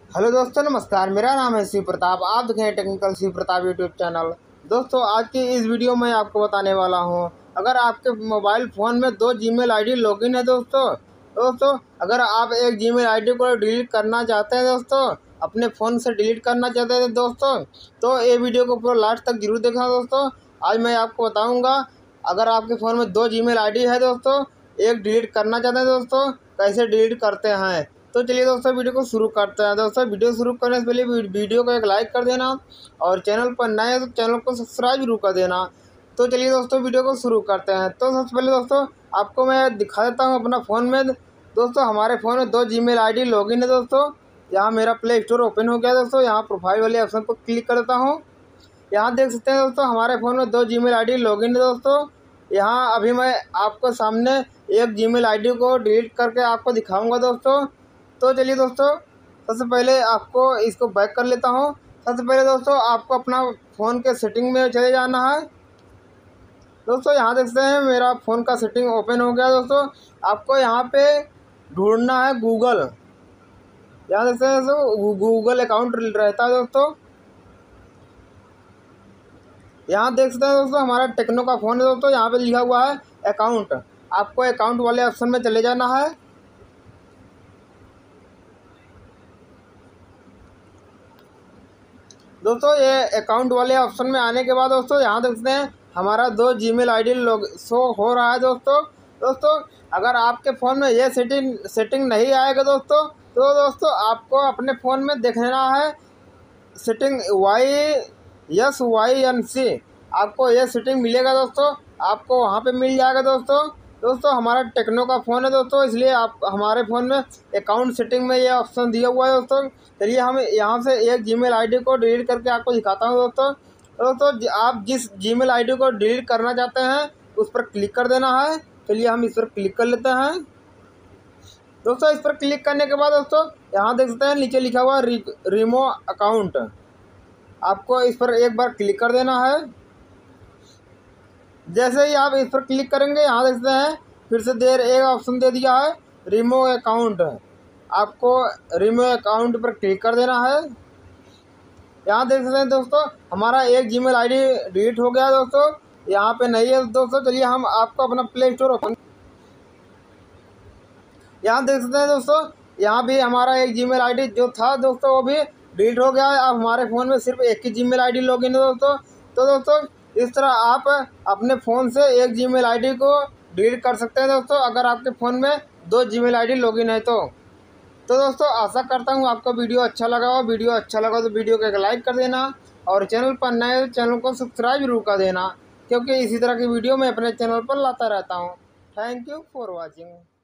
Hello दोस्तों, नमस्कार। मेरा नाम है शिव प्रताप। आप देख रहे हैं technical Shiv Pratap YouTube channel. दोस्तों, आज की इस वीडियो में आपको बताने वाला हूं, अगर आपके मोबाइल फ़ोन में 2 जीमेल आईडी लॉगिन है दोस्तों अगर आप एक जीमेल आईडी को डिलीट करना चाहते हैं अपने फ़ोन से डिलीट करना चाहते हैं तो ये वीडियो को पूरा लास्ट तक जरूर देखना दोस्तों। आज मैं आपको बताऊँगा, अगर आपके फ़ोन में 2 जीमेल आईडी है एक डिलीट करना चाहते हैं कैसे डिलीट करते हैं। तो चलिए दोस्तों, वीडियो को शुरू करते हैं। दोस्तों, वीडियो शुरू करने से पहले वीडियो को एक लाइक कर देना और चैनल पर नए हैं तो चैनल को सब्सक्राइब जरूर कर देना। तो चलिए दोस्तों, वीडियो को शुरू करते हैं। तो सबसे पहले दोस्तों आपको मैं दिखा देता हूँ अपना फ़ोन में। हमारे फ़ोन में 2 जीमेल आईडी लॉगिन है यहाँ मेरा प्ले स्टोर ओपन हो गया यहाँ प्रोफाइल वाले ऑप्शन पर क्लिक करता हूँ। यहाँ देख सकते हैं हमारे फ़ोन में 2 जीमेल आईडी लॉगिन है यहाँ अभी मैं आपको सामने एक जीमेल आईडी को डिलीट करके आपको दिखाऊंगा तो चलिए दोस्तों, सबसे पहले आपको इसको बैक कर लेता हूँ। सबसे पहले आपको अपना फ़ोन के सेटिंग में चले जाना है। यहाँ देख सकते हैं मेरा फ़ोन का सेटिंग ओपन हो गया आपको यहाँ पे ढूंढना है गूगल। यहाँ देख सकते हैं गूगल अकाउंट रहता है यहाँ देख सकते हैं हमारा टेक्नो का फ़ोन है यहाँ पे लिखा हुआ है अकाउंट। आपको अकाउंट वाले ऑप्शन में चले जाना है। ये अकाउंट वाले ऑप्शन में आने के बाद यहाँ देख सकते हैं हमारा 2 जीमेल आईडी शो हो रहा है अगर आपके फ़ोन में ये सेटिंग नहीं आएगा तो आपको अपने फ़ोन में देखना है सेटिंग YSYNC। आपको ये सेटिंग मिलेगा आपको वहाँ पे मिल जाएगा हमारा टेक्नो का फ़ोन है इसलिए आप हमारे फ़ोन में अकाउंट सेटिंग में ये ऑप्शन दिया हुआ है चलिए हम यहाँ से एक जीमेल आईडी को डिलीट करके आपको दिखाता हूँ आप जिस जीमेल आईडी को डिलीट करना चाहते हैं उस पर क्लिक कर देना है। चलिए हम इस पर क्लिक कर लेते हैं। इस पर क्लिक करने के बाद यहाँ देख सकते हैं नीचे लिखा हुआ रिमूव अकाउंट। आपको इस पर एक बार क्लिक कर देना है। जैसे ही आप इस पर क्लिक करेंगे यहाँ देख सकते हैं फिर से एक ऑप्शन दे दिया है रिमूव अकाउंट। आपको रिमूव अकाउंट पर क्लिक कर देना है। यहाँ देख सकते हैं हमारा एक जीमेल आईडी डिलीट हो गया यहाँ पे नहीं है चलिए हम आपको अपना प्ले स्टोर ओपन। यहाँ देख सकते हैं यहाँ भी हमारा एक जीमेल आईडी जो था वो भी डिलीट हो गया है। अब हमारे फ़ोन में सिर्फ एक ही जीमेल आईडी लॉगिन है तो इस तरह आप अपने फ़ोन से एक जीमेल आईडी को डिलीट कर सकते हैं अगर आपके फ़ोन में 2 जीमेल आईडी लॉगिन है तो आशा करता हूँ आपको वीडियो अच्छा लगा हो। वीडियो अच्छा लगा तो वीडियो को एक लाइक कर देना और चैनल पर नए तो चैनल को सब्सक्राइब जरूर कर देना, क्योंकि इसी तरह की वीडियो मैं अपने चैनल पर लाता रहता हूँ। Thank you for watching.